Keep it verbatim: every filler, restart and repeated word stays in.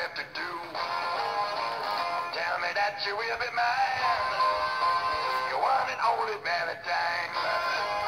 left to do. Tell me that you will be mine, your one and only Valentine.